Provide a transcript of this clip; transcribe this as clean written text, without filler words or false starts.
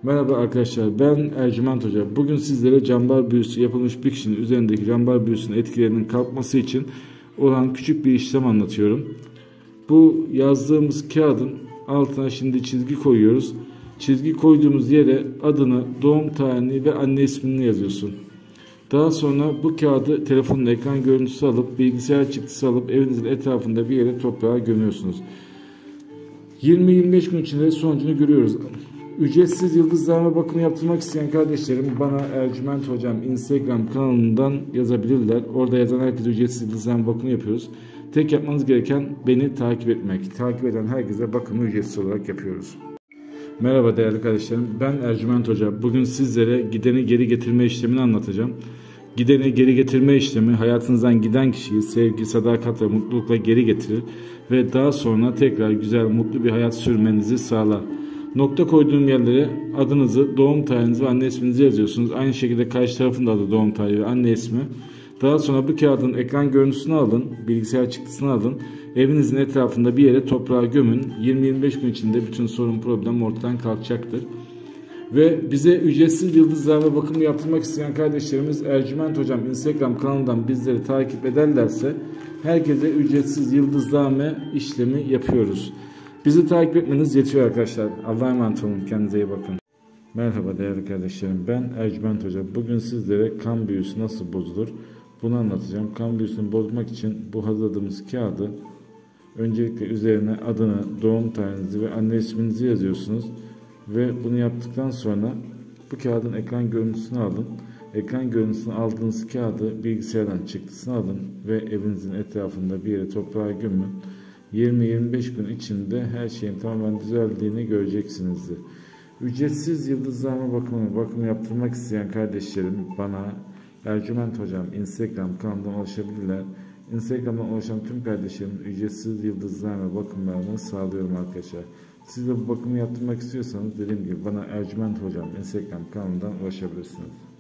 Merhaba arkadaşlar, ben Ercüment Hoca. Bugün sizlere cambar büyüsü yapılmış bir kişinin üzerindeki cambar büyüsünün etkilerinin kalkması için olan küçük bir işlem anlatıyorum. Bu yazdığımız kağıdın altına şimdi çizgi koyuyoruz. Çizgi koyduğumuz yere adını, doğum tarihini ve anne ismini yazıyorsun. Daha sonra bu kağıdı telefonun ekran görüntüsü alıp, bilgisayar çıktısı alıp evinizin etrafında bir yere toprağa gömüyorsunuz. 20-25 gün içinde sonucunu görüyoruz. Ücretsiz yıldızlarma bakımı yaptırmak isteyen kardeşlerim bana Ercüment Hocam Instagram kanalından yazabilirler. Orada yazan herkese ücretsiz yıldızlarma bakımı yapıyoruz. Tek yapmanız gereken beni takip etmek. Takip eden herkese bakımı ücretsiz olarak yapıyoruz. Merhaba değerli kardeşlerim, ben Ercüment Hoca. Bugün sizlere gideni geri getirme işlemini anlatacağım. Gideni geri getirme işlemi hayatınızdan giden kişiyi sevgi, sadakat ve mutlulukla geri getirir ve daha sonra tekrar güzel, mutlu bir hayat sürmenizi sağlar. Nokta koyduğum yerlere adınızı, doğum tarihinizi ve anne isminizi yazıyorsunuz. Aynı şekilde karşı tarafın da adı, doğum tarihi ve anne ismi. Daha sonra bu kağıdın ekran görüntüsünü alın, bilgisayar çıktısını alın. Evinizin etrafında bir yere toprağa gömün. 20-25 gün içinde bütün sorun, problem ortadan kalkacaktır. Ve bize ücretsiz yıldızlarma bakımı yaptırmak isteyen kardeşlerimiz Ercüment Hocam Instagram kanalından bizleri takip ederlerse herkese ücretsiz yıldızlarma işlemi yapıyoruz. Bizi takip etmeniz yetiyor arkadaşlar. Allah'a emanet olun. Kendinize iyi bakın. Merhaba değerli kardeşlerim. Ben Ercüment Hoca. Bugün sizlere kan büyüsü nasıl bozulur bunu anlatacağım. Kan büyüsünü bozmak için bu hazırladığımız kağıdı öncelikle üzerine adını, doğum tarihinizi ve anne isminizi yazıyorsunuz. Ve bunu yaptıktan sonra bu kağıdın ekran görüntüsünü alın. Ekran görüntüsünü aldığınız kağıdı bilgisayardan çıktısını alın ve evinizin etrafında bir yere toprağa gömün. 20-25 gün içinde her şeyin tamamen düzeldiğini göreceksinizdir. Ücretsiz yıldızlarma bakımı yaptırmak isteyen kardeşlerim bana Ercüment Hocam Instagram kanalından ulaşabilirler. Instagram'dan ulaşan tüm kardeşlerim ücretsiz yıldızlarma bakımlarını sağlıyorum arkadaşlar. Siz de bu bakımı yaptırmak istiyorsanız dediğim gibi bana Ercüment Hocam Instagram kanalından ulaşabilirsiniz.